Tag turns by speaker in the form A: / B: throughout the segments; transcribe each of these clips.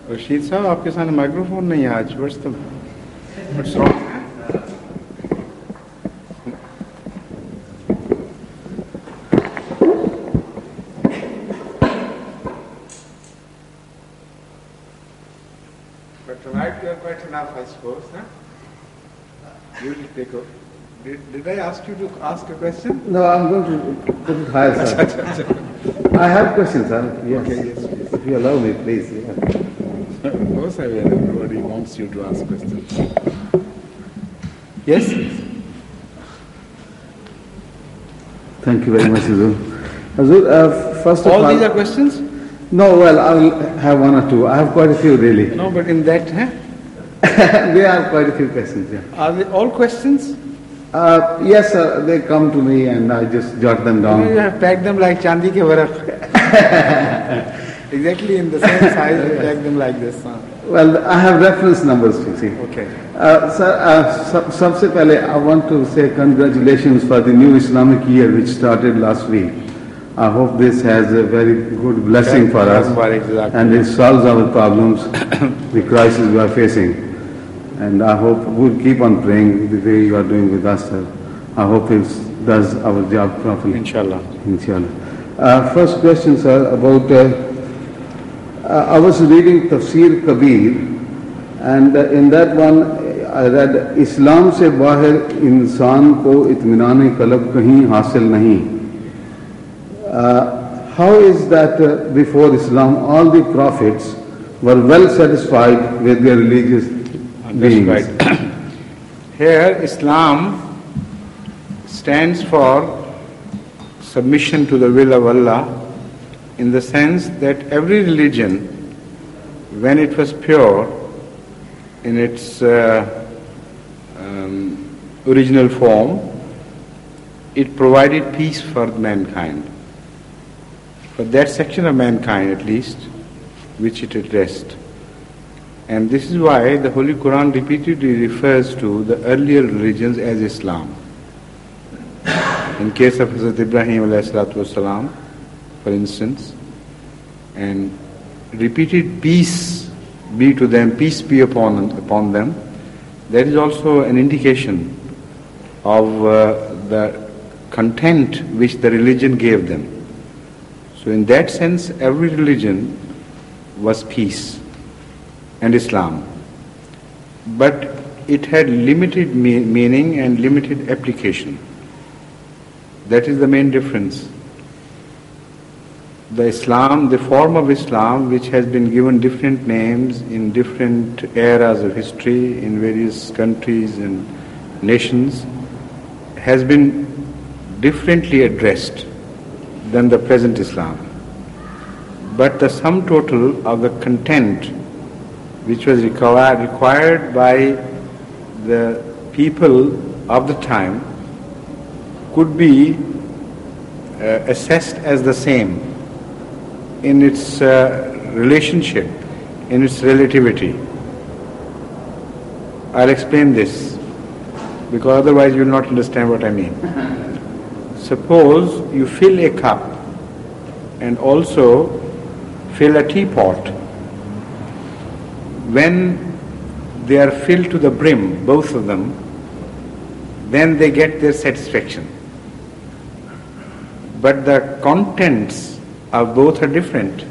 A: रशीद साहब, आपके सामने माइक्रोफोन नहीं है आज. What's wrong? But tonight you are quite enough, I suppose. Huh? You will take over. Did I ask you to ask a question?
B: No, I'm going to put it higher, sir. I have questions, sir. Yes.
A: Okay, yes, please.
B: If you allow me, please. Yeah.
A: Of course I will. Everybody wants you to ask questions. Yes?
B: Thank you very much, Hazur. Hazur, first of all...
A: All these are questions?
B: No, well, I'll have one or two. I have quite a few, really.
A: No, but in that, huh?
B: We have quite a few questions, yeah.
A: Are they all questions?
B: Yes, sir. They come to me and I just jot them down.
A: You have packed them like Chandi ke varak. Exactly in the same size, you pack them like this. Huh?
B: Well, I have reference numbers, you see.
A: Okay.
B: Sir, सबसे पहले I want to say congratulations for the new Islamic year which started last week. I hope this has a very good blessing for us and it solves our problems, the crisis we are facing. And I hope we'll keep on praying the way you are doing with us, sir. I hope it does our job properly.
A: Inshallah.
B: Inshallah. First question, sir, about I was reading Tafsir Kabir, and in that one I read, Islam se bahar insan ko itminaan qalb kahin hasil nahi. How is that before Islam all the prophets were well satisfied with their religious beings?
A: That's right. Here Islam stands for submission to the will of Allah, in the sense that every religion, when it was pure in its original form, it provided peace for mankind. For that section of mankind at least, which it addressed. And this is why the Holy Quran repeatedly refers to the earlier religions as Islam. In case of Hazrat Ibrahim alayhi salatu wasalam, for instance, and repeated peace be to them, peace be upon them, that is also an indication of the content which the religion gave them. So in that sense, every religion was peace and Islam. But it had limited meaning and limited application. That is the main difference. The Islam, the form of Islam, which has been given different names in different eras of history, in various countries and nations, has been differently addressed than the present Islam. But the sum total of the content which was required by the people of the time could be assessed as the same in its relationship, in its relativity. I'll explain this, because otherwise you will not understand what I mean. Suppose you fill a cup and also fill a teapot. When they are filled to the brim, both of them, then they get their satisfaction. But the contents of both are different.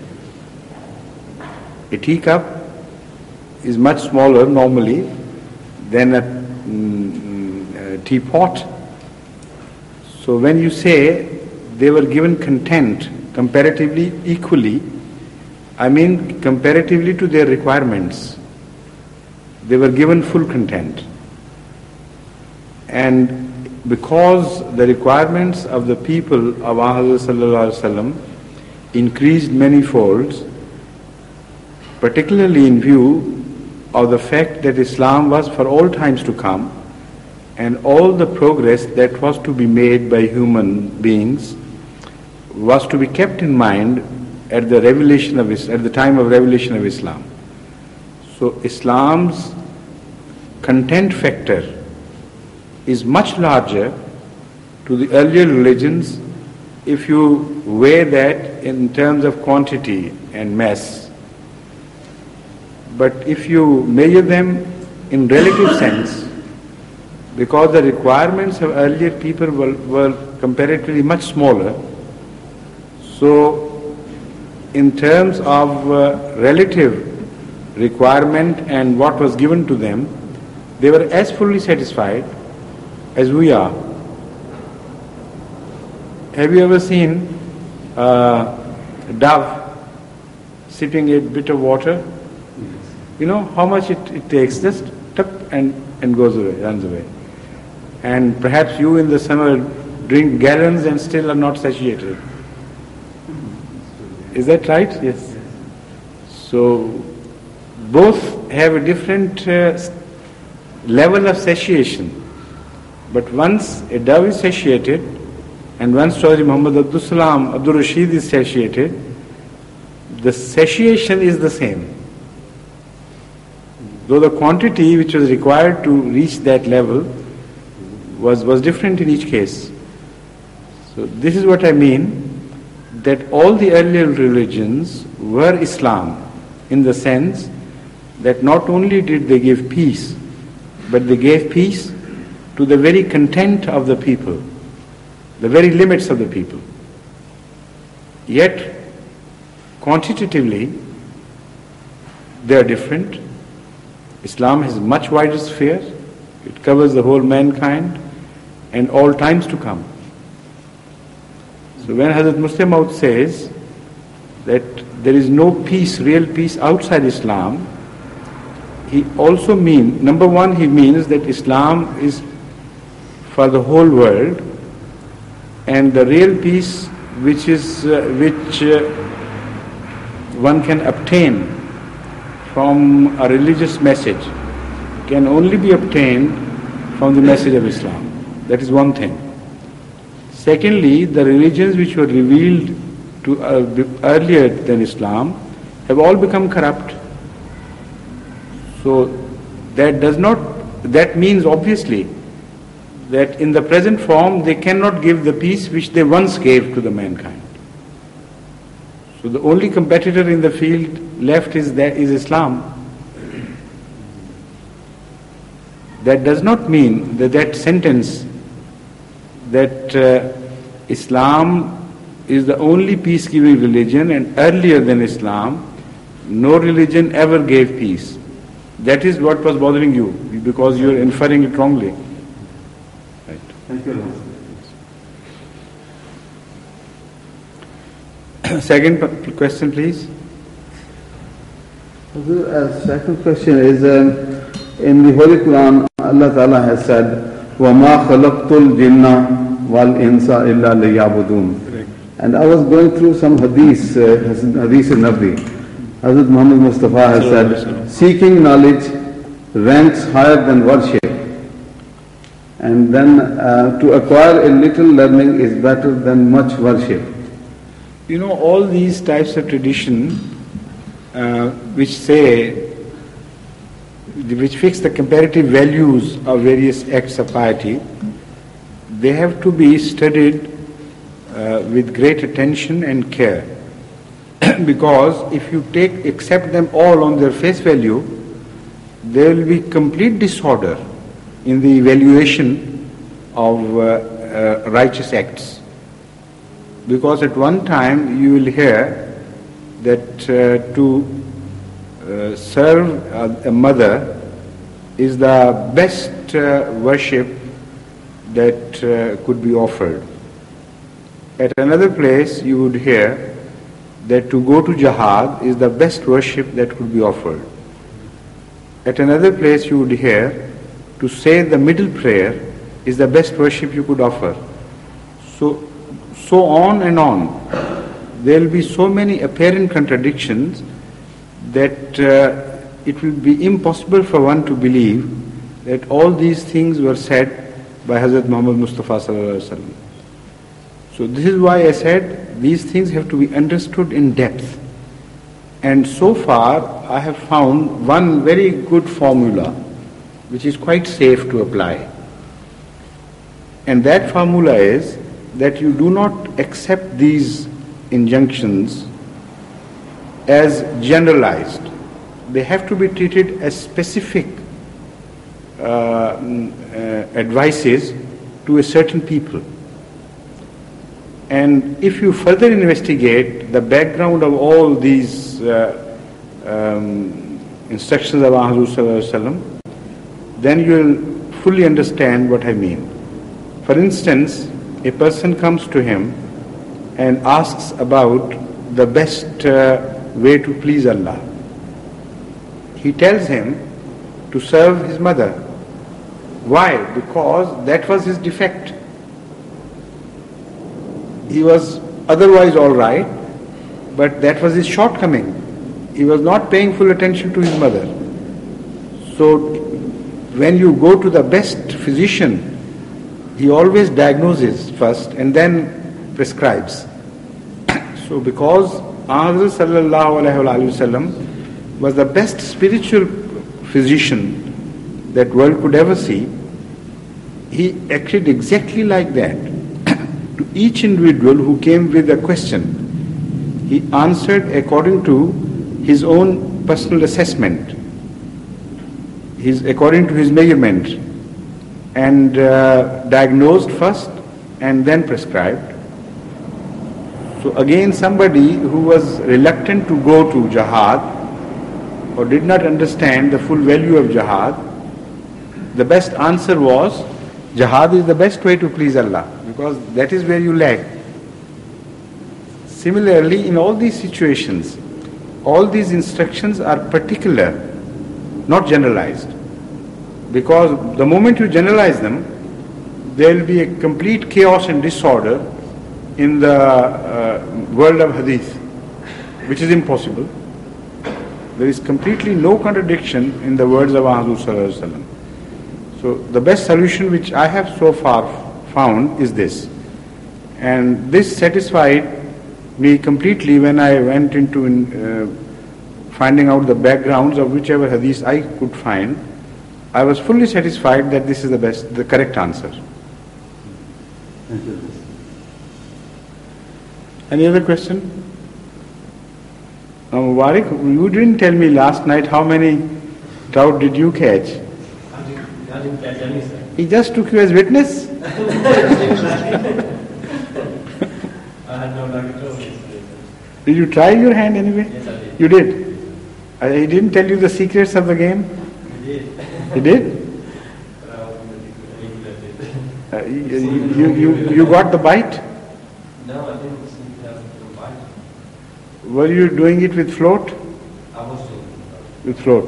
A: A teacup is much smaller normally than a teapot. So when you say they were given content comparatively equally, I mean comparatively to their requirements. They were given full content. And because the requirements of the people of Muhammad sallallahu alaihi wasallam increased many folds, particularly in view of the fact that Islam was for all times to come, and all the progress that was to be made by human beings was to be kept in mind at the revelation of at the time of revelation of Islam. So Islam's content factor is much larger to the earlier religions if you weigh that in terms of quantity and mass. But if you measure them in relative sense, because the requirements of earlier people were comparatively much smaller, so in terms of relative requirement and what was given to them, they were as fully satisfied as we are. Have you ever seen a dove sipping a bit of water? You know how much it takes, just tap and goes away, runs away. And perhaps you in the summer drink gallons and still are not satiated. Is that right? Yes. So both have a different level of satiation. But once a dove is satiated, and once Chaudhry Muhammad Abdul Rashid is satiated, the satiation is the same. Though the quantity which was required to reach that level was different in each case. So this is what I mean, that all the earlier religions were Islam, in the sense that not only did they give peace, but they gave peace to the very content of the people, the very limits of the people. Yet, quantitatively, they are different. Islam has a much wider sphere. It covers the whole mankind and all times to come. So when Hazrat Musleh Maud says that there is no peace, real peace outside Islam, he also means, number one, he means that Islam is for the whole world, and the real peace which one can obtain from a religious message can only be obtained from the message of Islam. That is one thing. Secondly, the religions which were revealed to earlier than Islam have all become corrupt. So that means obviously that in the present form they cannot give the peace which they once gave to the mankind. So the only competitor in the field left is Islam. That does not mean that sentence that Islam is the only peace-giving religion and earlier than Islam, no religion ever gave peace. That is what was bothering you, because you are inferring it wrongly. Right.
B: Thank you.
A: Second question, please.
B: Second question is, in the Holy Quran, Allah Ta'ala has said, وَمَا خَلَقْتُ الْجِنَّ وَالْإِنسَ إِلَّا لِيَعْبُدُونَ. And I was going through some hadith al-Nabi. Hazrat Muhammad Mustafa has said, seeking knowledge ranks higher than worship. And then to acquire a little learning is better than much worship.
A: You know, all these types of tradition which fix the comparative values of various acts of piety, they have to be studied with great attention and care. Because if you accept them all on their face value, there will be complete disorder in the evaluation of righteous acts. Because at one time you will hear that to serve a mother is the best worship that could be offered. At another place you would hear that to go to jihad is the best worship that could be offered. At another place you would hear to say the middle prayer is the best worship you could offer. So on and on. There will be so many apparent contradictions that it will be impossible for one to believe that all these things were said by Hazrat Muhammad Mustafa Sallallahu Alaihi Wasallam. So this is why I said these things have to be understood in depth. And so far I have found one very good formula which is quite safe to apply. And that formula is that you do not accept these injunctions as generalized. they have to be treated as specific advices to a certain people. And if you further investigate the background of all these instructions of Rasulullah, then you will fully understand what I mean. For instance, a person comes to him and asks about the best way to please Allah. He tells him to serve his mother. Why? Because that was his defect. He was otherwise all right, but that was his shortcoming. He was not paying full attention to his mother. So when you go to the best physician, he always diagnoses first and then prescribes. So because Rasul sallallahu alaihi wasallam was the best spiritual physician that world could ever see, he acted exactly like that. To each individual who came with a question, he answered according to his own personal assessment, according to his measurement, and diagnosed first and then prescribed. So again, somebody who was reluctant to go to jihad or did not understand the full value of jihad, the best answer was, jihad is the best way to please Allah, because that is where you lag. Similarly, in all these situations, all these instructions are particular, not generalized. Because the moment you generalize them, there will be a complete chaos and disorder in the world of hadith, which is impossible. There is completely no contradiction in the words of Rasulullah. So the best solution which I have so far found is this. And this satisfied me completely when I went into finding out the backgrounds of whichever hadith I could find. I was fully satisfied that this is the correct answer.
B: Thank you.
A: Any other question? Mubarak, you didn't tell me last night how many trout did you catch?
C: I didn't catch any, sir.
A: He just took you as witness?
C: I had no luck at all yesterday.
A: Did you try your hand anyway?
C: Yes, I did.
A: You did? He didn't tell you the secrets of the game?
C: I did.
A: He did?
C: But I wasn't really good at it.
A: You got the bite?
C: No, I didn't seem to have a bite.
A: Were you doing it with float?
C: I was doing
A: With float.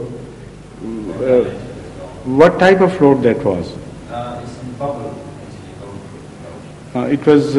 A: What type of float that was?
C: it's in bubble, actually.
A: It was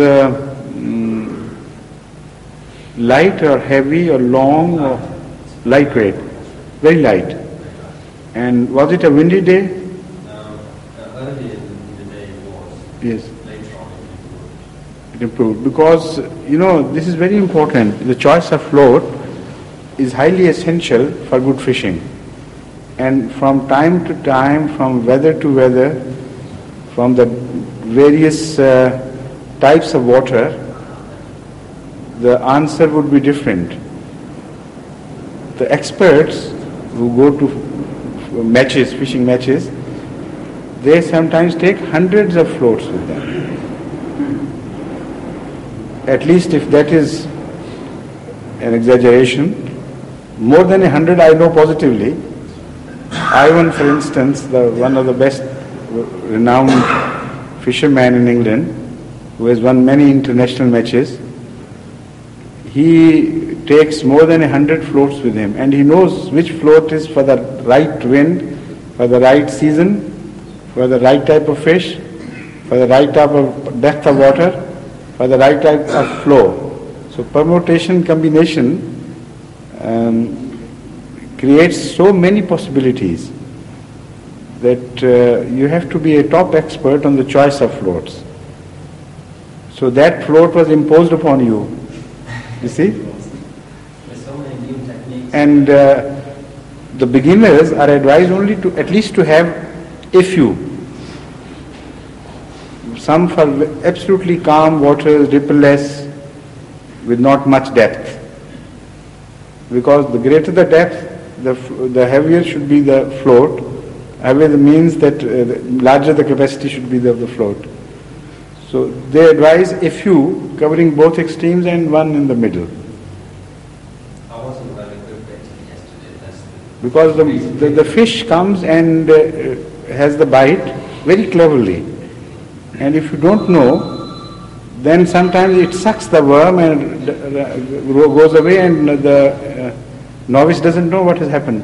A: light or heavy or long or lightweight? Very light. And was it a windy day?
C: Earlier in the day it was.
A: Yes.
C: Later on
A: It improved. Because, this is very important. The choice of float is highly essential for good fishing. And from time to time, from weather to weather, from the various types of water, the answer would be different. The experts who go to matches, fishing matches, they sometimes take hundreds of floats with them. At least if that is an exaggeration, more than 100 I know positively. Ivan, for instance, one of the best renowned fishermen in England, who has won many international matches, he takes more than 100 floats with him, and he knows which float is for the right wind, for the right season, for the right type of fish, for the right type of depth of water, for the right type of flow. So permutation combination creates so many possibilities that you have to be a top expert on the choice of floats. So that float was imposed upon you. You see?
C: There's so many new techniques.
A: And the beginners are advised only to at least to have a few. Some for absolutely calm waters, rippleless, with not much depth. Because the greater the depth, the heavier should be the float. Heavier means that the larger the capacity should be of the float. So they advise a few covering both extremes and one in the middle.
C: I wasn't very good actually yesterday. That's
A: Because the fish comes and has the bite very cleverly. And if you don't know, then sometimes it sucks the worm and goes away, and the novice doesn't know what has happened.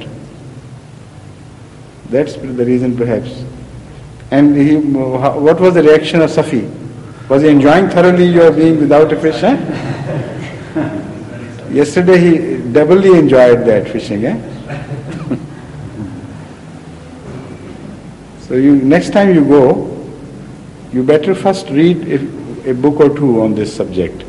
A: That's the reason perhaps. And what was the reaction of Safi? Was he enjoying thoroughly your being without a fish? Yesterday he doubly enjoyed that fishing. So next time you go, you better first read a book or two on this subject.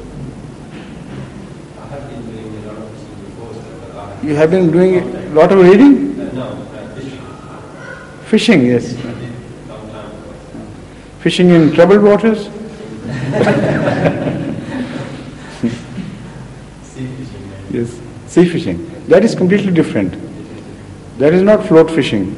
C: I have been doing a lot of fishing before, sir, but I have
A: You have been doing a lot of reading?
C: fishing.
A: Fishing, yes.
C: Long time ago.
A: Fishing in troubled waters?
C: Sea fishing, maybe.
A: Yes. Sea fishing. That is completely different. That is not float fishing.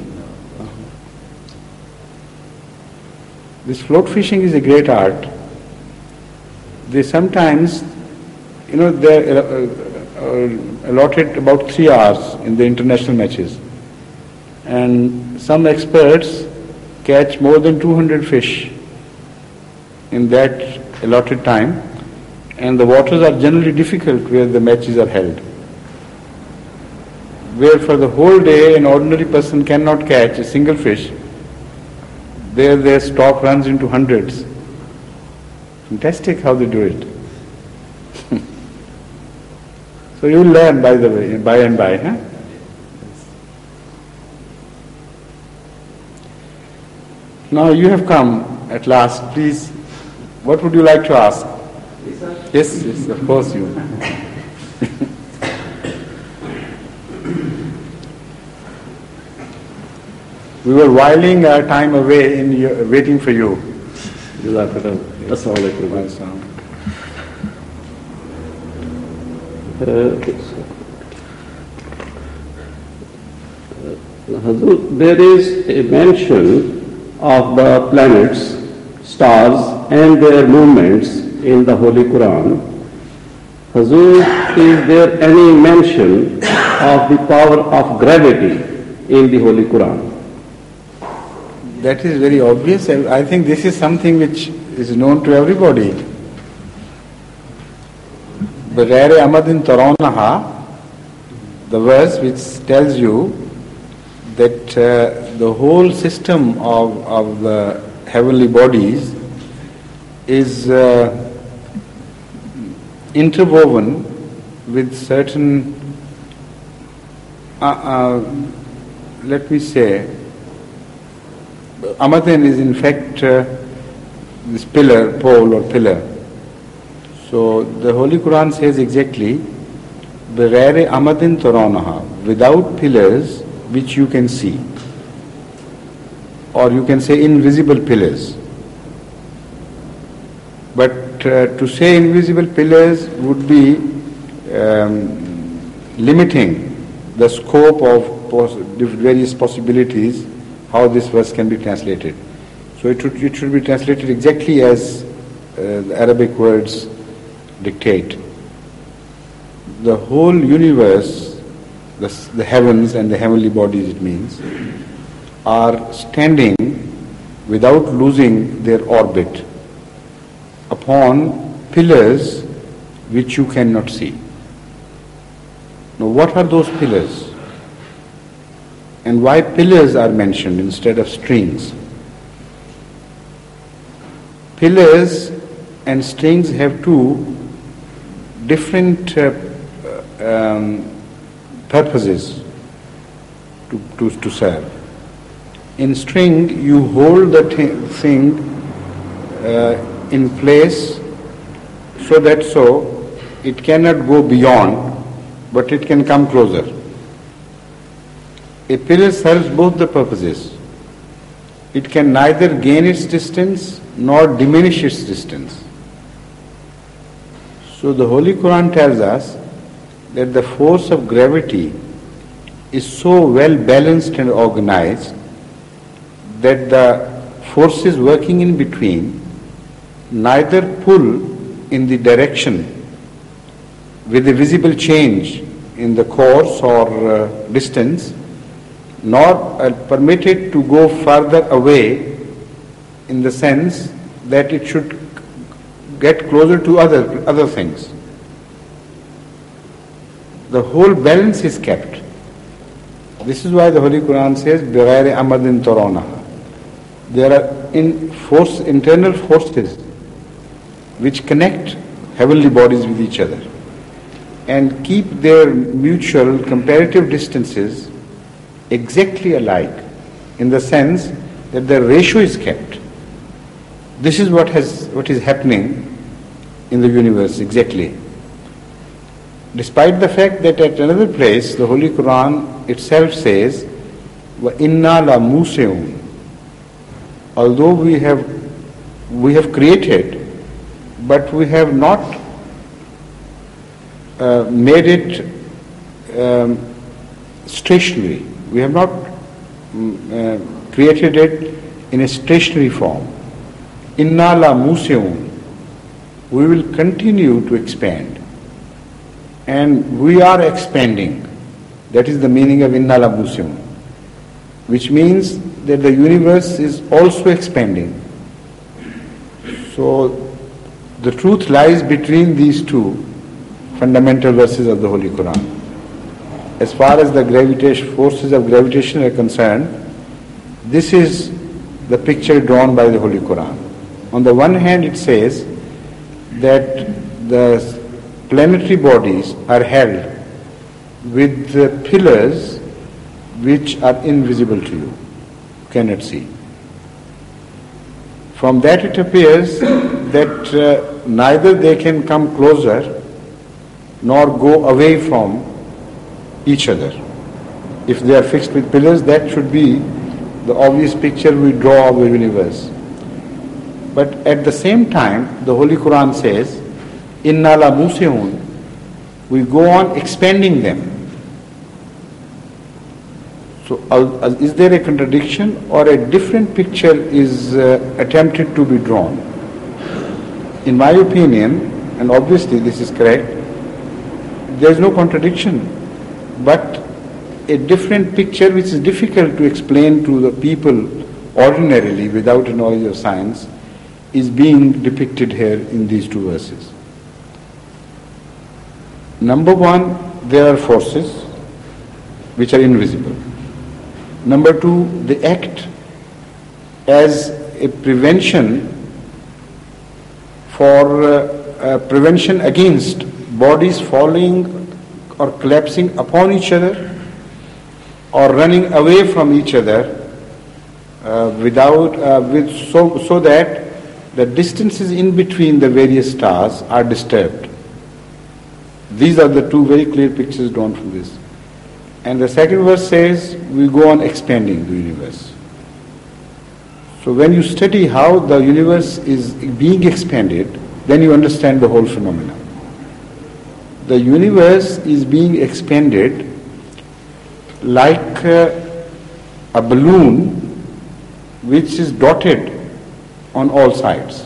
A: This float fishing is a great art. They sometimes, they're allotted about 3 hours in the international matches. And some experts catch more than 200 fish in that allotted time. And the waters are generally difficult where the matches are held. Where for the whole day an ordinary person cannot catch a single fish, there their stock runs into hundreds. Fantastic how they do it. So you will learn, by the way, by and by. Now you have come at last. Please, what would you like to ask? Yes, yes, of course you. We were whiling our time away in waiting for you.
D: Hazur, there is a mention of the planets, stars and their movements in the Holy Quran. Hazur, is there any mention of the power of gravity in the Holy Quran?
A: That is very obvious. I think this is something which is known to everybody. Bighair amadin tarawnaha, the verse which tells you that the whole system of the heavenly bodies is interwoven with certain, let me say, Amadin is in fact this pillar, pole or pillar. So the Holy Quran says exactly, Bighair amadin tarawnaha, without pillars which you can see. Or you can say invisible pillars. But to say invisible pillars would be limiting the scope of various possibilities how this verse can be translated. So it should be translated exactly as the Arabic words dictate. The whole universe, the heavens and the heavenly bodies it means, are standing without losing their orbit upon pillars which you cannot see. Now what are those pillars? And why pillars are mentioned instead of strings? Pillars and strings have two different purposes to serve. In string, you hold the thing in place so that it cannot go beyond, but it can come closer. A pillar serves both the purposes. It can neither gain its distance nor diminish its distance. So the Holy Quran tells us that the force of gravity is so well balanced and organized that the forces working in between neither pull in the direction with a visible change in the course or distance, nor permit it to go further away in the sense that it should get closer to other things. The whole balance is kept. This is why the Holy Quran says, بِغَيْرِ أَمَدٍ تَرَوْنَهَا. There are internal forces which connect heavenly bodies with each other and keep their mutual comparative distances exactly alike, in the sense that the ratio is kept. This is what is happening in the universe exactly. Despite the fact that at another place the Holy Quran itself says, وَإِنَّا لَمُوسِعُونَ. Although we have created, but we have not made it stationary. We have not created it in a stationary form. Inna la musiun. We will continue to expand. And we are expanding. That is the meaning of inna la musiun. Which means that the universe is also expanding. So the truth lies between these two fundamental verses of the Holy Quran. As far as the forces of gravitation are concerned, this is the picture drawn by the Holy Quran. On the one hand, it says that the planetary bodies are held with pillars which are invisible to you, cannot see. From that it appears that neither they can come closer nor go away from each other. If they are fixed with pillars, that should be the obvious picture we draw of the universe. But at the same time, the Holy Quran says, Inna la musiun, we go on expanding them. So is there a contradiction, or a different picture is attempted to be drawn? In my opinion, and obviously this is correct, there is no contradiction, but a different picture which is difficult to explain to the people ordinarily without a knowledge of science is being depicted here in these two verses. Number one, there are forces which are invisible. Number two, they act as a prevention prevention against bodies falling or collapsing upon each other or running away from each other so that the distances in between the various stars are disturbed. These are the two very clear pictures drawn from this. And the second verse says, we go on expanding the universe. So when you study how the universe is being expanded, then you understand the whole phenomenon. The universe is being expanded like a balloon which is dotted on all sides.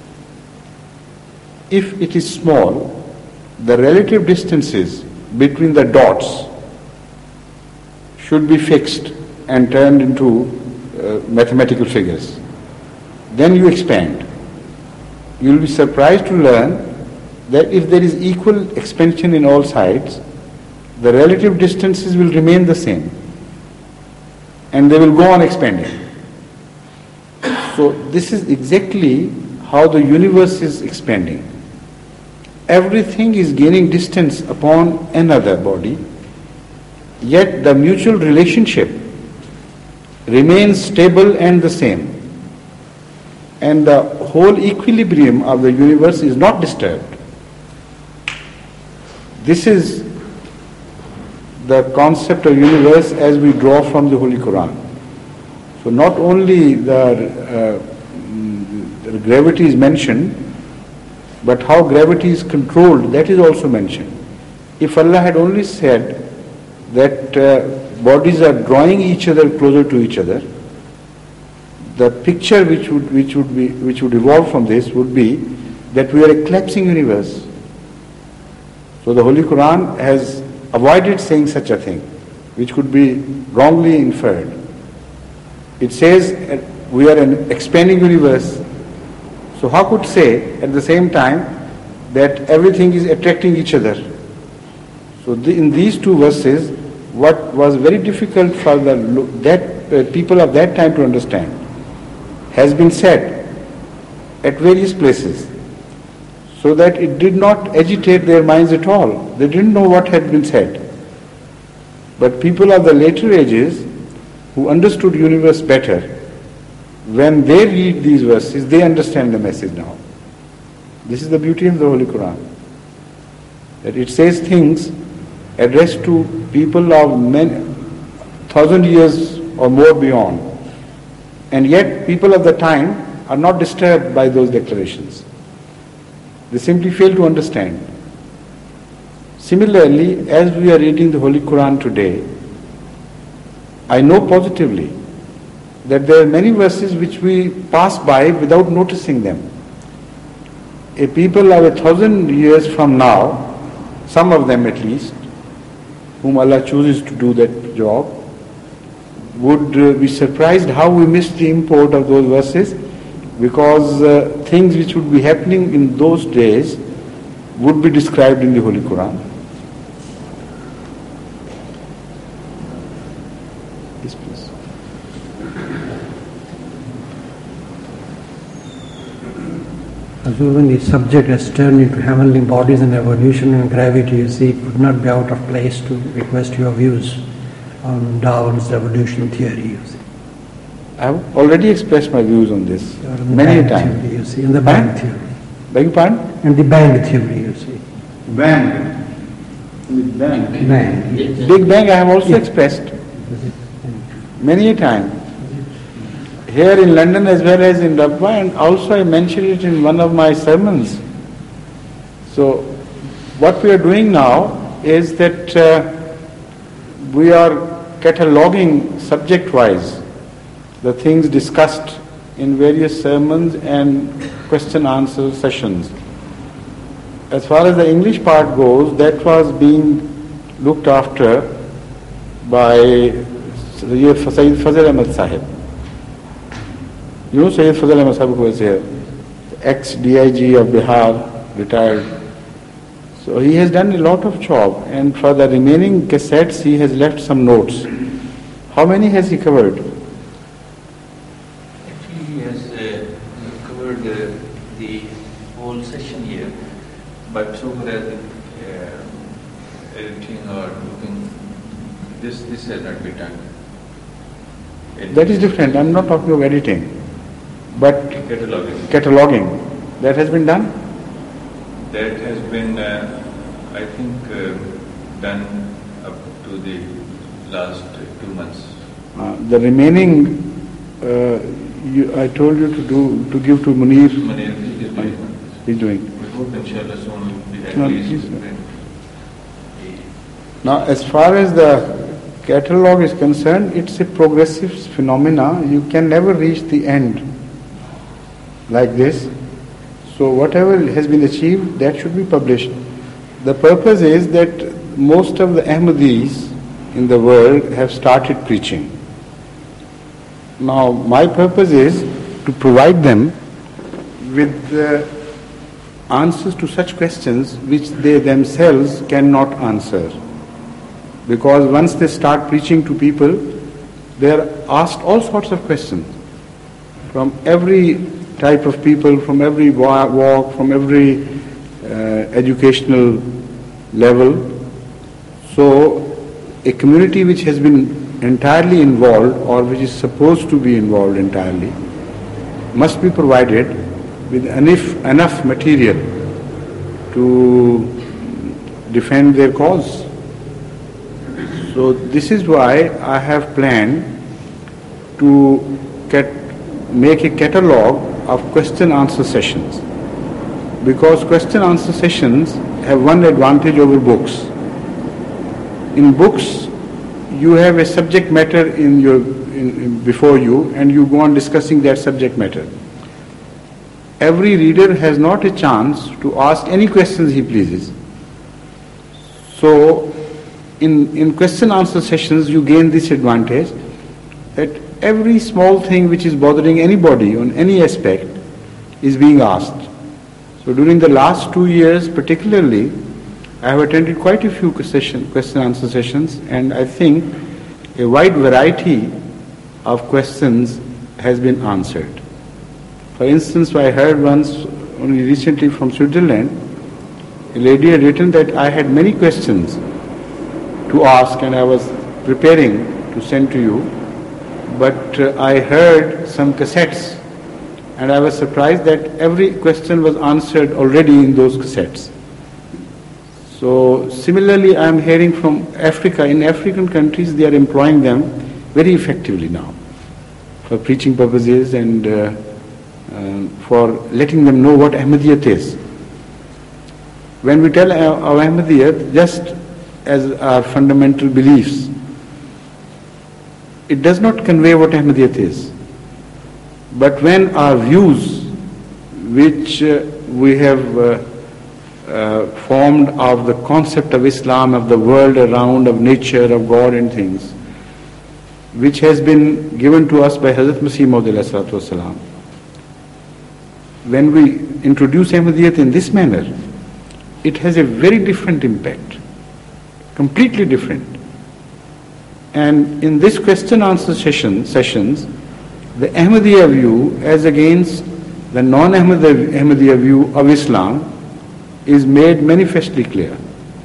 A: If it is small, the relative distances between the dots should be fixed and turned into mathematical figures. Then you expand. You will be surprised to learn that if there is equal expansion in all sides, the relative distances will remain the same and they will go on expanding. So this is exactly how the universe is expanding. Everything is gaining distance upon another body, yet the mutual relationship remains stable and the same. And the whole equilibrium of the universe is not disturbed. This is the concept of universe as we draw from the Holy Quran. So not only the gravity is mentioned, but how gravity is controlled, that is also mentioned. If Allah had only said that bodies are drawing each other closer to each other. The picture which would evolve from this would be that we are a collapsing universe. So the Holy Quran has avoided saying such a thing, which could be wrongly inferred. It says we are an expanding universe. So how could say at the same time that everything is attracting each other? So in these two verses, what was very difficult for people of that time to understand has been said at various places, so that it did not agitate their minds at all. They didn't know what had been said. But people of the later ages who understood universe better, when they read these verses, they understand the message now. This is the beauty of the Holy Quran, that it says things addressed to people of many 1,000 years or more beyond, and yet people of the time are not disturbed by those declarations. They simply fail to understand. Similarly, as we are reading the Holy Quran today, I know positively that there are many verses which we pass by without noticing them. A people of 1,000 years from now, some of them at least, whom Allah chooses to do that job, would be surprised how we missed the import of those verses, because things which would be happening in those days would be described in the Holy Quran. Yes, please.
E: When the subject has turned into heavenly bodies and evolution and gravity, you see, it would not be out of place to request your views on Darwin's evolution theory, you see.
A: I have already expressed my views on this many times.
E: Theory, you see, in the Bang theory.
A: Beg your pardon?
E: In the Bang theory, you see.
B: Bang.
E: Bang.
A: Big Bang I have also expressed many a time. Here in London as well as in Rabba, and also I mentioned it in one of my sermons. So what we are doing now is that we are cataloging subject-wise the things discussed in various sermons and question-answer sessions. As far as the English part goes, that was being looked after by Sayyid Fazil Ahmad Sahib. You know Sayyid Fazil Ahmad Sahib, who was here, ex-DIG of Bihar, retired. So he has done a lot of job, and for the remaining cassettes he has left some notes. How many has he covered?
C: Actually, he has covered the whole session here, but so far as editing or looking, this has not been done.
A: That is different. I am not talking of editing, but cataloging. That has been done?
C: That has been, I think, done up to the last 2 months.
A: The remaining, I told you to give to Munir.
C: Munir is doing.
A: He's doing.
C: We hope inshallah soon we have
A: No,
C: released
A: please. Now, as far as the catalog is concerned, it's a progressive phenomena. You can never reach the end like this. So whatever has been achieved, that should be published. The purpose is that most of the Ahmadis in the world have started preaching. Now, my purpose is to provide them with answers to such questions which they themselves cannot answer. Because once they start preaching to people, they are asked all sorts of questions from every type of people, from every walk, from every educational level. So a community which has been entirely involved, or which is supposed to be involved entirely, must be provided with enough material to defend their cause. So this is why I have planned to make a catalogue of question-answer sessions, because question-answer sessions have one advantage over books. In books, you have a subject matter before you, and you go on discussing that subject matter. Every reader has not a chance to ask any questions he pleases. So, in question answer sessions, you gain this advantage that every small thing which is bothering anybody on any aspect is being asked. So during the last 2 years particularly, I have attended quite a few question answer sessions, and I think a wide variety of questions has been answered. For instance, I heard once only recently from Switzerland, a lady had written that I had many questions to ask and I was preparing to send to you, but I heard some cassettes and I was surprised that every question was answered already in those cassettes. So similarly, I am hearing from Africa. In African countries, they are employing them very effectively now for preaching purposes and for letting them know what Ahmadiyyat is. When we tell our Ahmadiyyat just as our fundamental beliefs, it does not convey what Ahmadiyyat is. But when our views, which we have formed of the concept of Islam, of the world around, of nature, of God and things, which has been given to us by Hazrat Masih Maud alayhi salatu wasalam, when we introduce Ahmadiyyat in this manner, it has a very different impact, completely different. And in this question answer sessions, the Ahmadiyya view as against the non-Ahmadiyya view of Islam is made manifestly clear.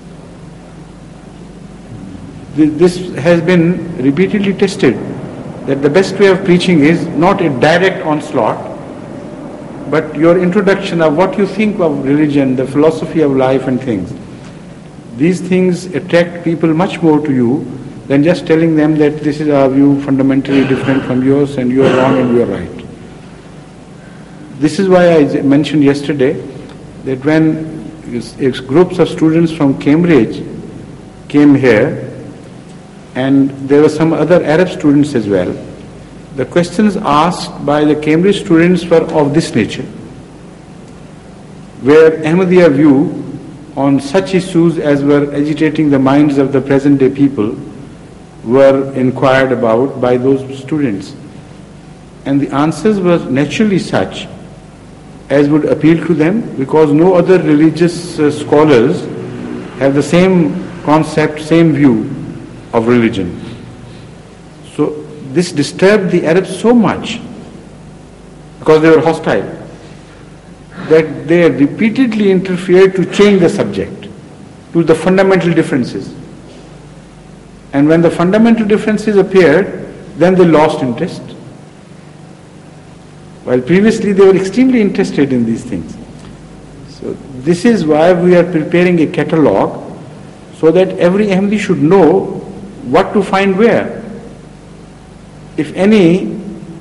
A: This has been repeatedly tested, that the best way of preaching is not a direct onslaught, but your introduction of what you think of religion, the philosophy of life and things. These things attract people much more to you than just telling them that this is our view fundamentally different from yours and you are wrong and we are right. This is why I mentioned yesterday that when groups of students from Cambridge came here, and there were some other Arab students as well, the questions asked by the Cambridge students were of this nature, where Ahmadiyya view on such issues as were agitating the minds of the present day people were inquired about by those students. And the answers were naturally such as would appeal to them, because no other religious scholars have the same concept, same view of religion. So this disturbed the Arabs so much, because they were hostile, that they repeatedly interfered to change the subject to the fundamental differences. And when the fundamental differences appeared, then they lost interest. While previously they were extremely interested in these things. So this is why we are preparing a catalogue, so that every Ahmadi should know what to find where. If any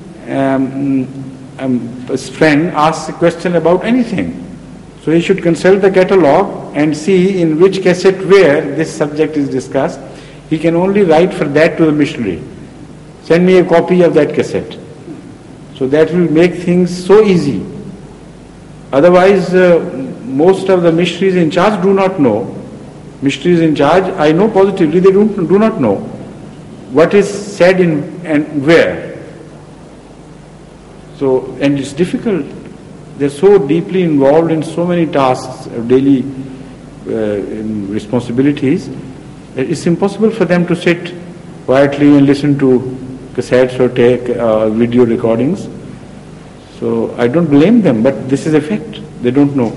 A: friend asks a question about anything, so he should consult the catalogue and see in which cassette where this subject is discussed. He can only write for that to the missionary. Send me a copy of that cassette. So that will make things so easy. Otherwise, most of the missionaries in charge do not know. Missionaries in charge, I know positively, they do not know what is said in and where. So, and it's difficult. They're so deeply involved in so many tasks of daily responsibilities that it's impossible for them to sit quietly and listen to cassettes or take video recordings. So I don't blame them, but this is a fact. They don't know.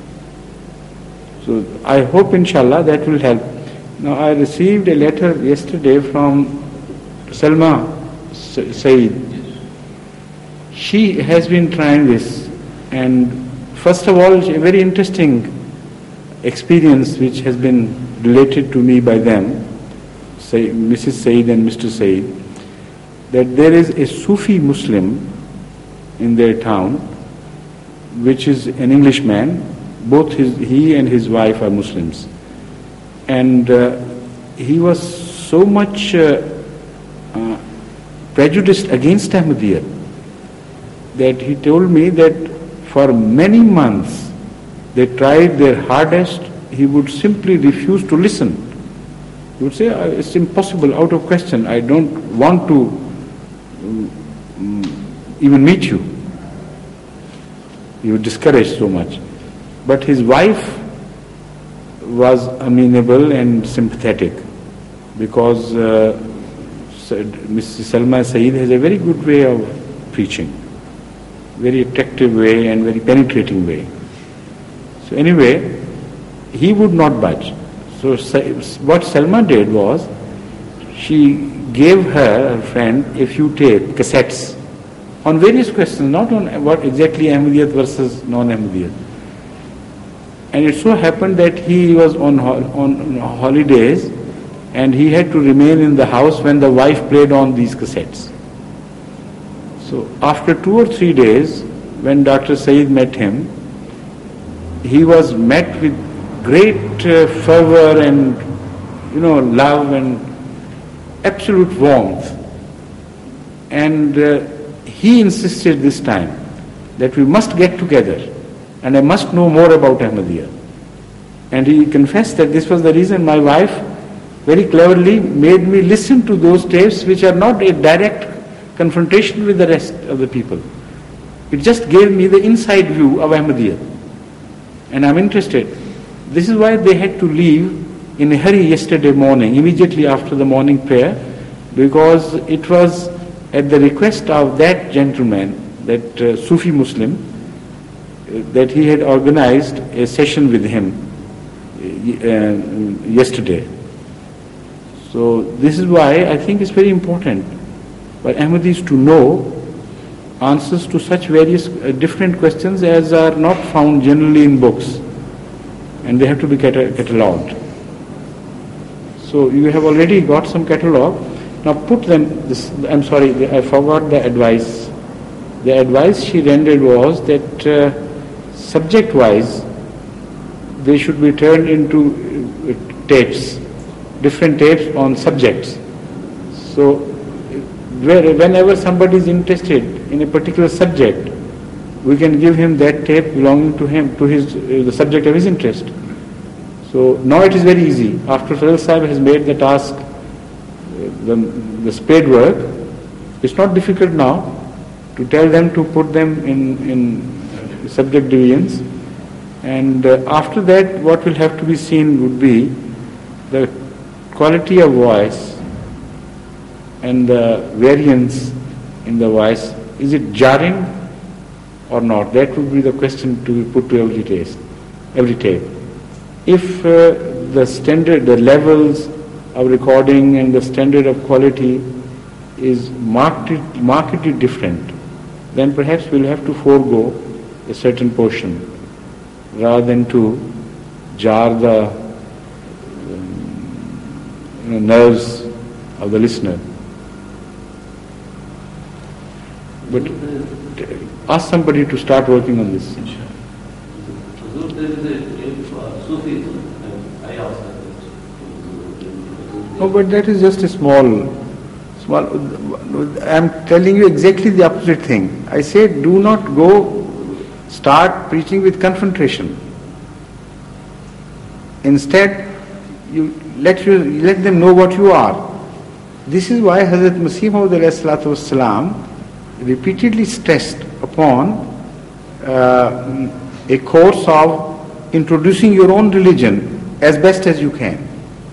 A: So I hope, inshallah, that will help. Now I received a letter yesterday from Salma Saeed. She has been trying this, and first of all, a very interesting experience which has been related to me by them, say Mrs. Saeed and Mr. Saeed, that there is a Sufi Muslim in their town, which is an Englishman. Both he and his wife are Muslims, and he was so much prejudiced against Ahmadiyya that he told me that for many months they tried their hardest. He would simply refuse to listen. He would say, it's impossible, out of question, I don't want to even meet you. He was discouraged so much. But his wife was amenable and sympathetic, because Mrs. Salma Saeed has a very good way of preaching, very attractive way and very penetrating way. So anyway, he would not budge. So what Salma did was, she gave her friend a few cassettes on various questions, not on what exactly Ahmadiyyat versus non-Ahmadiyyat. And it so happened that he was on holidays and he had to remain in the house when the wife played on these cassettes. So after 2 or 3 days, when Dr. Saeed met him, he was met with great fervor and love and absolute warmth. And he insisted this time that we must get together and I must know more about Ahmadiyya. And he confessed that this was the reason my wife very cleverly made me listen to those tapes which are not a direct confrontation with the rest of the people. It just gave me the inside view of Ahmadiyya. And I'm interested. This is why they had to leave in a hurry yesterday morning, immediately after the morning prayer, because it was at the request of that gentleman, that Sufi Muslim, that he had organized a session with him yesterday. So this is why I think it's very important for Ahmadis to know answers to such various different questions as are not found generally in books, and they have to be catalogued. So you have already got some catalog. Now put them, I'm sorry, I forgot the advice. The advice she rendered was that subject-wise they should be turned into tapes, different tapes on subjects. So whenever somebody is interested in a particular subject, we can give him that tape belonging to him, to the subject of his interest. So now it is very easy. After Fazal Sahib has made the task, the spade work, it's not difficult now to tell them to put them in subject divisions. And after that, what will have to be seen would be the quality of voice and the variance in the voice. Is it jarring or not? That would be the question to be put to every tape. If the standard, the levels of recording and the standard of quality is markedly different, then perhaps we'll have to forego a certain portion rather than to jar the nerves of the listener. But ask somebody to start working on this. No, but that is just a small. I am telling you exactly the opposite thing. I say do not start preaching with confrontation. Instead, you let them know what you are. This is why Hazrat Masih Maud ﷺ repeatedly stressed upon a course of introducing your own religion as best as you can.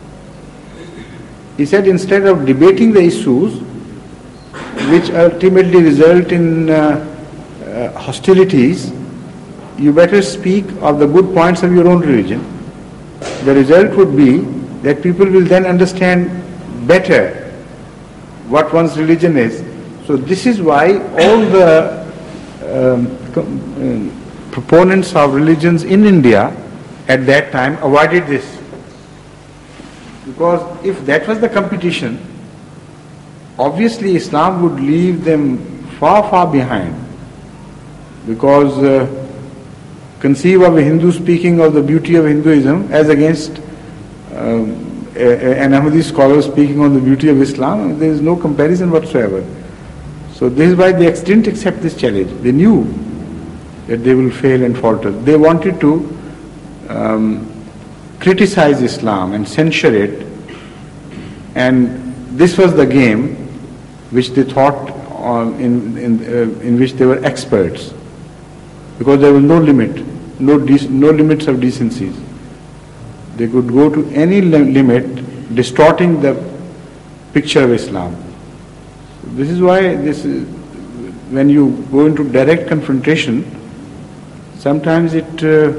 A: He said, instead of debating the issues which ultimately result in hostilities, you better speak of the good points of your own religion. The result would be that people will then understand better what one's religion is. So this is why all the proponents of religions in India at that time avoided this. Because if that was the competition, obviously Islam would leave them far, far behind. Because conceive of a Hindu speaking of the beauty of Hinduism as against an Ahmadi scholar speaking on the beauty of Islam, there is no comparison whatsoever. So this is why they didn't accept this challenge. They knew that they will fail and falter. They wanted to criticize Islam and censure it, and this was the game which they thought in which they were experts, because there was no limit, no limits of decencies. They could go to any limit, distorting the picture of Islam. This is why when you go into direct confrontation, sometimes it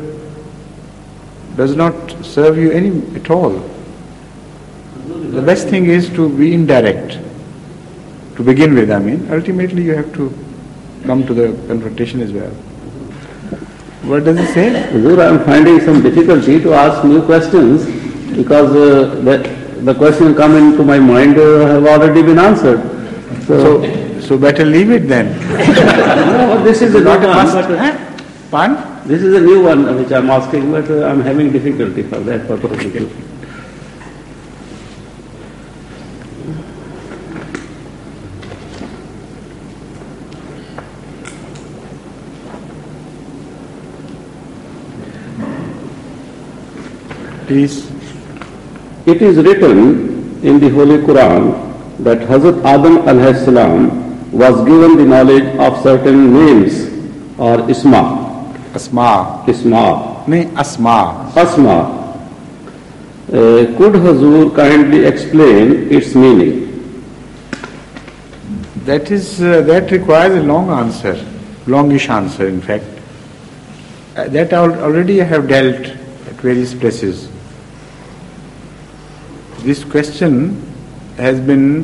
A: does not serve you at all. The best thing is to be indirect, to begin with. Ultimately you have to come to the confrontation as well. What does it say?
D: Huzur, I am finding some difficulty to ask new questions because the questions come into my mind have already been answered.
A: So better leave it then.
D: No, this is a
A: Not
D: new
A: a
D: one.
A: Pardon?
D: This is a new one which I am asking, but I am having difficulty for that purpose.
A: Please.
D: It is written in the Holy Quran that Hazrat Adam alayhi salam was given the knowledge of certain names or isma.
A: Asma.
D: Isma.
A: No, Asma.
D: Asma. Could Hazur kindly explain its meaning?
A: That requires a long answer, longish answer in fact. That already I have dealt at various places. This question has been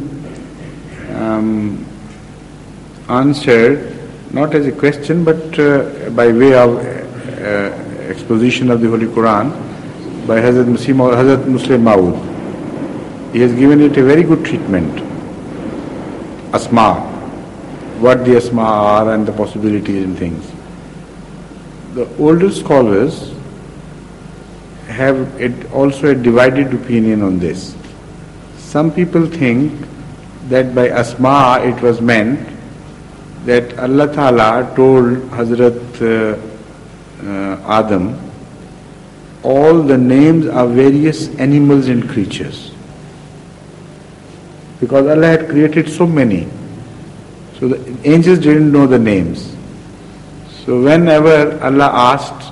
A: answered not as a question but by way of exposition of the Holy Quran by Hazrat Muslim Maud. He has given it a very good treatment. Asma, what the Asma are and the possibilities and things. The older scholars have also a divided opinion on this. Some people think that by Asma it was meant that Allah Ta'ala told Hazrat Adam all the names of various animals and creatures. Because Allah had created so many. So the angels didn't know the names. So whenever Allah asked,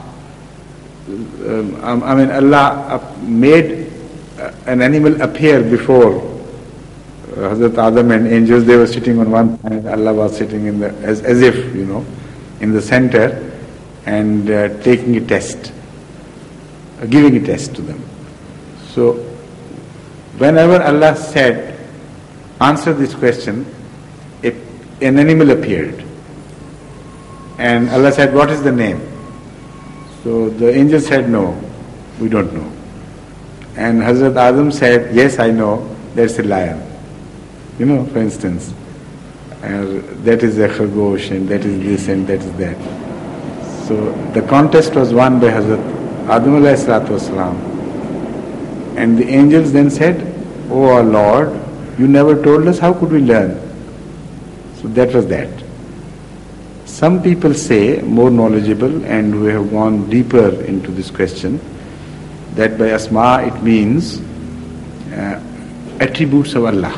A: Allah made an animal appear before Hazrat Adam and angels. They were sitting on one side, Allah was sitting in as if, in the center and taking a test, giving a test to them. So whenever Allah said, answer this question, an animal appeared. And Allah said, what is the name? So the angel said, no, we don't know. And Hazrat Adam said, yes, I know, that's a lion. For instance. That is a khargosh and that is this and that is that. So the contest was won by Hazrat Adam alayhi salatu wasalam. And the angels then said, oh our Lord, you never told us, how could we learn? So that was that. Some people say, more knowledgeable and who have gone deeper into this question, that by Asma it means attributes of Allah.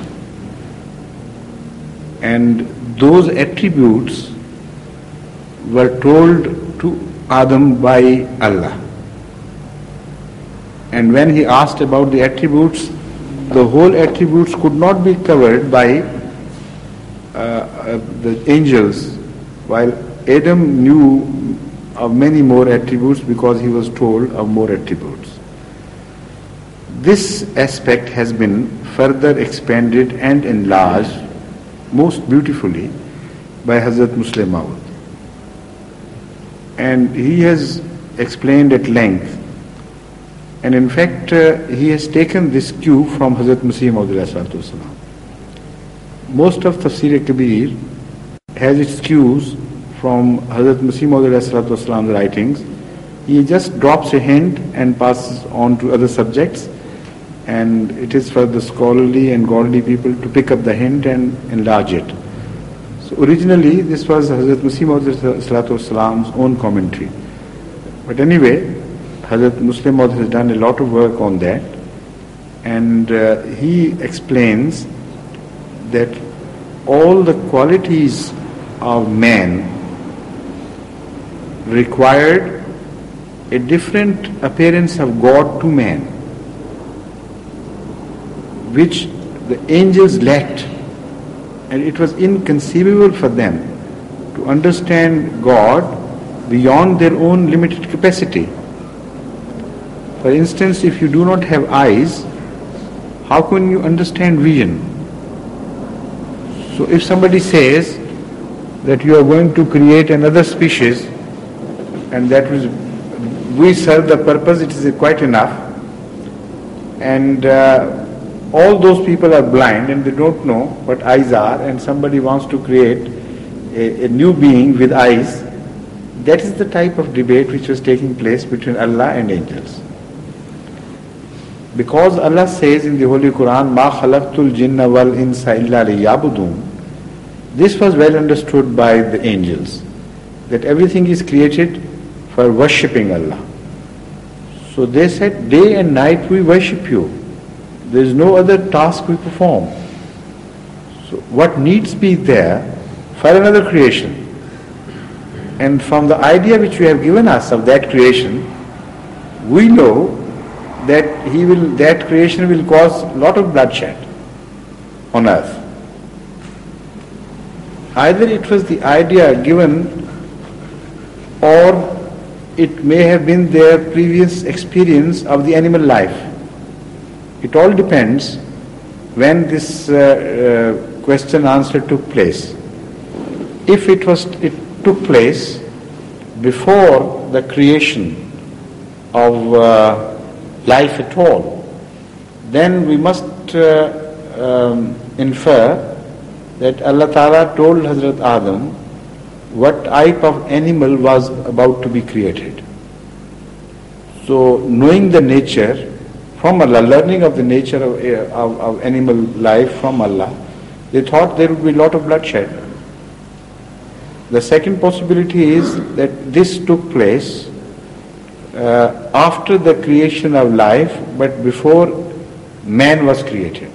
A: And those attributes were told to Adam by Allah. And when he asked about the attributes, the whole attributes could not be covered by the angels, while Adam knew of many more attributes because he was told of more attributes. This aspect has been further expanded and enlarged most beautifully by Hazrat Muslim Maud. And he has explained at length. And in fact, he has taken this cue from Hazrat Masih Maud alayhi salatu wasalam. Most of Tafsir Kabir has its cues from Hazrat Masih Maud alayhi salatu wasalam's writings. He just drops a hint and passes on to other subjects. and it is for the scholarly and godly people to pick up the hint and enlarge it. So originally this was Hazrat Masih Maud own commentary. But anyway, Hazrat Muslim Maud has done a lot of work on that, and he explains that all the qualities of man required a different appearance of God to man, which the angels lacked, and it was inconceivable for them to understand God beyond their own limited capacity. For instance, if you do not have eyes, how can you understand vision? So if somebody says that you are going to create another species, and that we serve the purpose, it is quite enough, and all those people are blind and they don't know what eyes are, and somebody wants to create a new being with eyes, that is the type of debate which was taking place between Allah and angels. Because Allah says in the Holy Quran, مَا خَلَقْتُ الْجِنَّ وَالْإِنسَ إِلَّا لِيَعْبُدُونَ, this was well understood by the angels, that everything is created for worshipping Allah. So they said, day and night we worship you. There is no other task we perform. So what needs be there for another creation? And from the idea which you have given us of that creation, we know that that creation will cause a lot of bloodshed on earth. Either it was the idea given, or it may have been their previous experience of the animal life. It all depends when this question answer took place. If it took place before the creation of life at all, then we must infer that Allah Ta'ala told Hazrat Adam what type of animal was about to be created. So knowing the nature from Allah, learning of the nature of animal life from Allah, they thought there would be a lot of bloodshed. The second possibility is that this took place after the creation of life, but before man was created.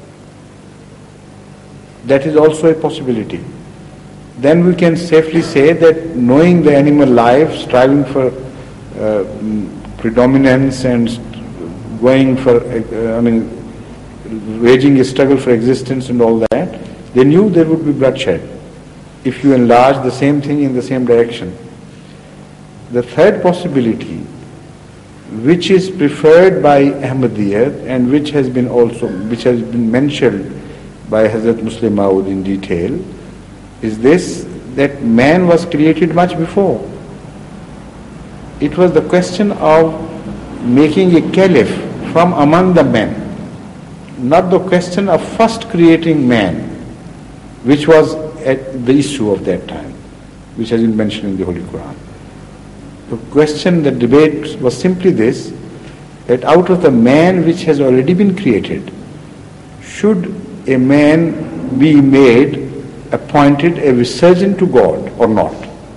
A: That is also a possibility. Then we can safely say that knowing the animal life, striving for predominance and going for, waging a struggle for existence and all that, they knew there would be bloodshed if you enlarge the same thing in the same direction. The third possibility, which is preferred by Ahmadiyyat and which has been mentioned by Hazrat Muslim Maud in detail, is this, that man was created much before. It was the question of making a caliph from among the men, not the question of first creating man, which was the issue of that time, which has been mentioned in the Holy Quran. The question, the debate was simply this, that out of the man which has already been created, should a man be made, appointed a vicegerent to God or not?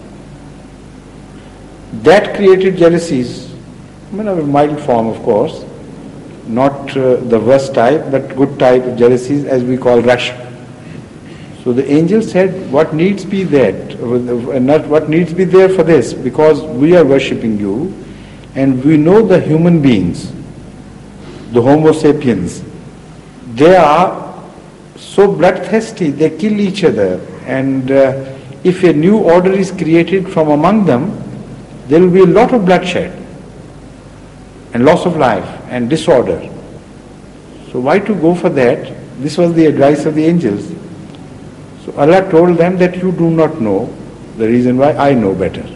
A: That created jealousies, of a mild form of course, not the worst type, but good type of jealousies, as we call rashk. So the angel said, what needs be that, not what needs be there for this, because we are worshipping you, and we know the human beings, the Homo sapiens, they are so bloodthirsty, they kill each other, and if a new order is created from among them, there will be a lot of bloodshed and loss of life and disorder. So why to go for that? This was the advice of the angels. So Allah told them that you do not know the reason why, I know better.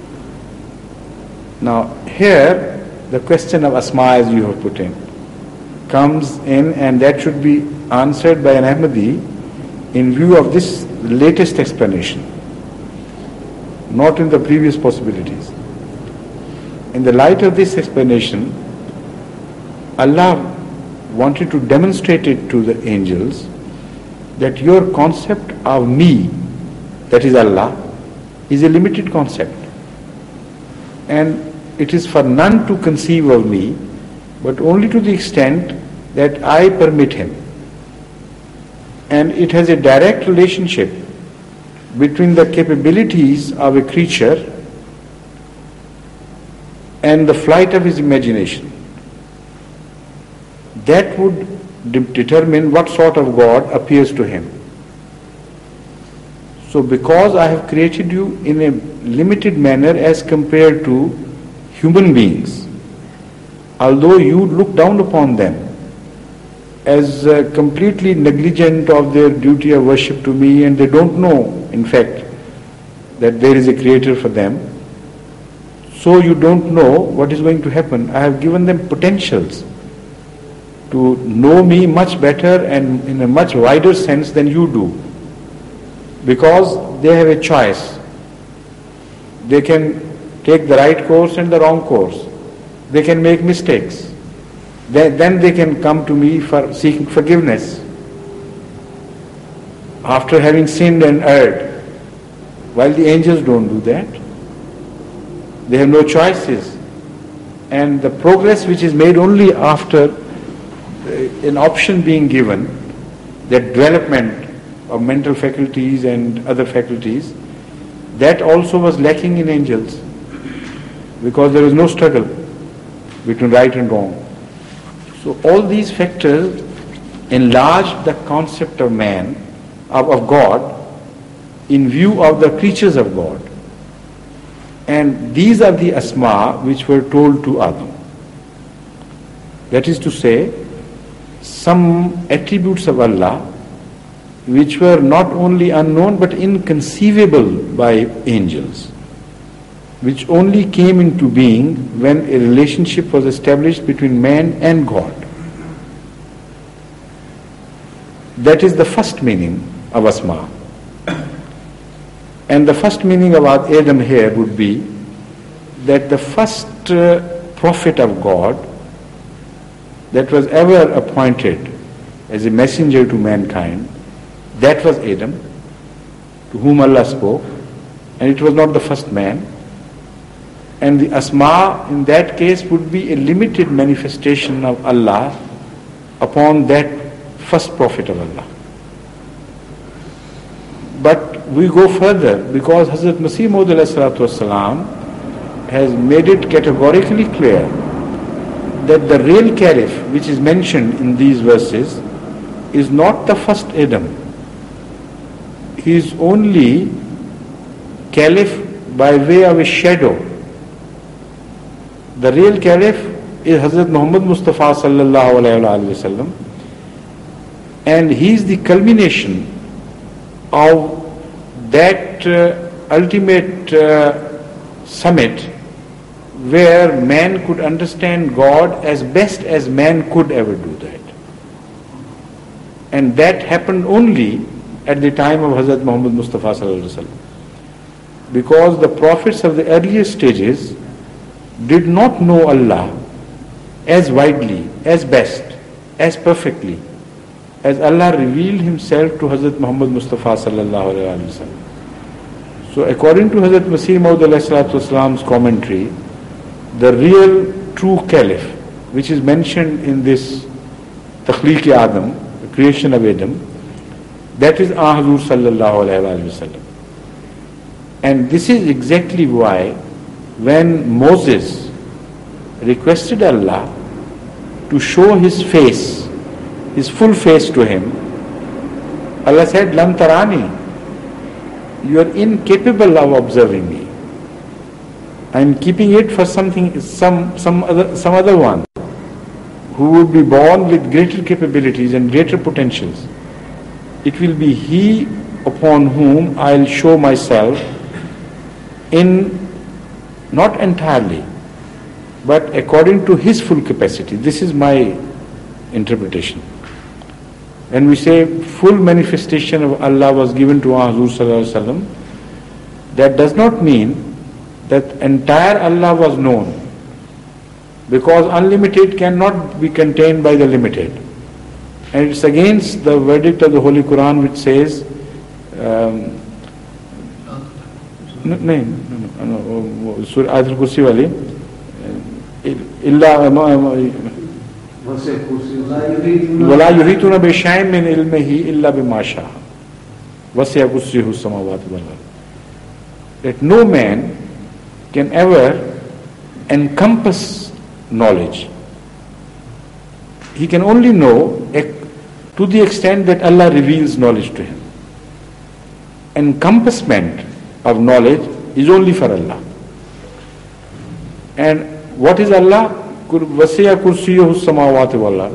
A: Now here the question of Asma, as you have put in, comes in, and that should be answered by an Ahmadi in view of this latest explanation, not in the previous possibilities. In the light of this explanation, Allah wanted to demonstrate it to the angels that your concept of me, that is Allah, is a limited concept. And it is for none to conceive of me, but only to the extent that I permit him. And it has a direct relationship between the capabilities of a creature and the flight of his imagination. That would determine what sort of God appears to him. So because I have created you in a limited manner as compared to human beings, although you look down upon them as completely negligent of their duty of worship to me, and they don't know, in fact, that there is a creator for them, so you don't know what is going to happen. I have given them potentials to know me much better and in a much wider sense than you do, because they have a choice. They can take the right course and the wrong course. They can make mistakes. Then they can come to me for seeking forgiveness after having sinned and erred, while the angels don't do that. They have no choices. And the progress which is made only after an option being given, that development of mental faculties and other faculties, that also was lacking in angels, because there was no struggle between right and wrong. So all these factors enlarge the concept of man, of God, in view of the creatures of God. And these are the asma which were told to Adam. That is to say, some attributes of Allah which were not only unknown but inconceivable by angels, which only came into being when a relationship was established between man and God. That is the first meaning of asma. And the first meaning of Adam here would be that the first prophet of God that was ever appointed as a messenger to mankind, that was Adam, to whom Allah spoke, and it was not the first man. And the asma in that case would be a limited manifestation of Allah upon that first prophet of Allah. But we go further, because Hazrat Masih Maud has made it categorically clear that the real caliph which is mentioned in these verses is not the first Adam. He is only caliph by way of a shadow. The real caliph is Hazrat Muhammad Mustafa sallallahu alayhi wa sallam, and he is the culmination of that ultimate summit where man could understand God as best as man could ever do that. And that happened only at the time of Hazrat Muhammad Mustafa sallallahu alayhi wa sallam, because the prophets of the earlier stages did not know Allah as widely, as best, as perfectly as Allah revealed Himself to Hazrat Muhammad Mustafa sallallahu alayhi wa sallam. So according to Hazrat Masih Maud Wasalam's commentary, the real true caliph which is mentioned in this Takhliq Adam, the creation of Adam, that is Hazur sallallahu alayhi wa sallam. And this is exactly why when Moses requested Allah to show his face, his full face to him, Allah said, "Lam tarani, you are incapable of observing me. I am keeping it for something, some other one who would be born with greater capabilities and greater potentials. It will be he upon whom I will show myself in not entirely, but according to his full capacity." This is my interpretation. When we say full manifestation of Allah was given to Hazur sallallahu alaihi wasallam, that does not mean that entire Allah was known. because unlimited cannot be contained by the limited. And it's against the verdict of the Holy Quran which says, Surah Ayatul Kursi wali, وَلَا يُحِيطُونَ بِشَيْءٍ مِّنْ عِلْمِهِ إِلَّا بِمَا شَاءَ وَسِعَ كُرْسِيُّهُ السَّمَاوَاتِ وَالْأَرْضِ. That no man can ever encompass knowledge. He can only know to the extent that Allah reveals knowledge to him. Encompassment of knowledge is only for Allah. And what is Allah? وَسِعَ كُرْسِيُّهُ السَّمَاوَاتِ وَالْأَرْضِ.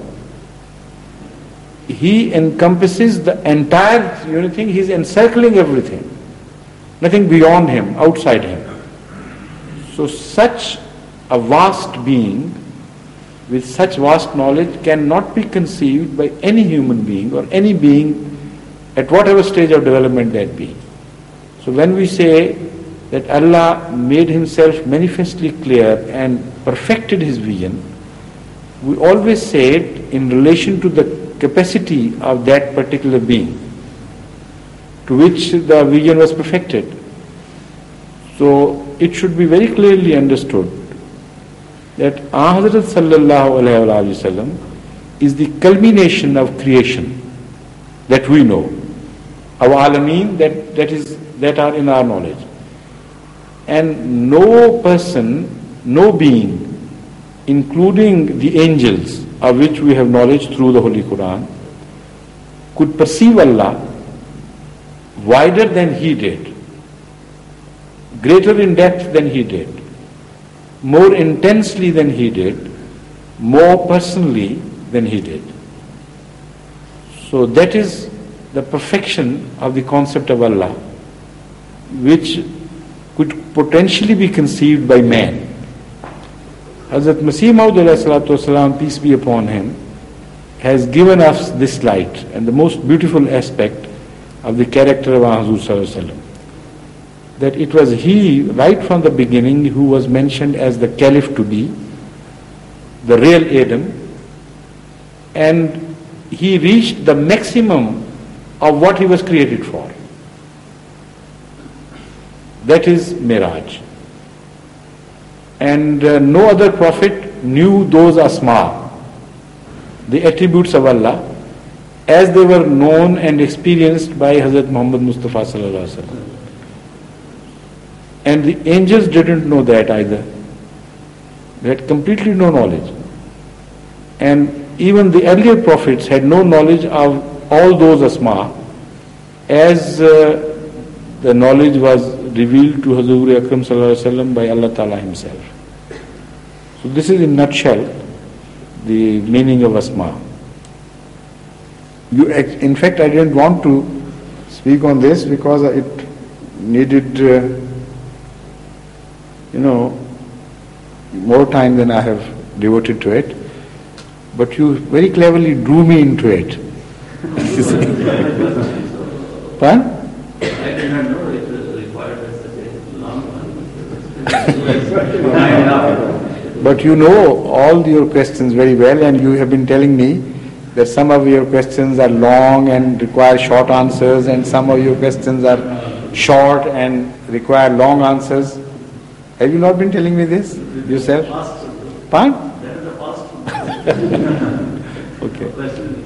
A: He encompasses the entire thing. He is encircling everything. Nothing beyond him, outside him. So such a vast being with such vast knowledge cannot be conceived by any human being or any being at whatever stage of development that be. So when we say that Allah made himself manifestly clear and perfected his vision, we always say it in relation to the capacity of that particular being to which the vision was perfected. So it should be very clearly understood that Hazrat sallallahu alaihi wasallam is the culmination of creation that we know, our alameen that are in our knowledge. And no person, no being, including the angels of which we have knowledge through the Holy Quran, could perceive Allah wider than he did, greater in depth than he did, more intensely than he did, more personally than he did. So that is the perfection of the concept of Allah, which could potentially be conceived by man. Hazrat Masih Maud alayhi salatu wasalam, peace be upon him, has given us this light and the most beautiful aspect of the character of Hazur sallallahu alaihi wasallam. That it was he, right from the beginning, who was mentioned as the caliph to be, the real Adam, and he reached the maximum of what he was created for. That is Miraj. And no other prophet knew those asma, the attributes of Allah, as they were known and experienced by Hazrat Muhammad Mustafa sallallahu alaihi wasallam. And the angels didn't know that either. They had completely no knowledge. And even the earlier prophets had no knowledge of all those asma as the knowledge was revealed to Hazur Akram sallallahu alaihi wasallam by Allah Ta'ala himself. So this is in nutshell the meaning of asma. In fact, I didn't want to speak on this because it needed more time than I have devoted to it. But you very cleverly drew me into it. Pardon?
D: I did not know it was required such a long one.
A: But you know all your questions very well, and you have been telling me that some of your questions are long and require short answers, and some of your questions are short and require long answers. Have you not been telling me this yourself? Pardon?
D: That is the past.
A: Okay.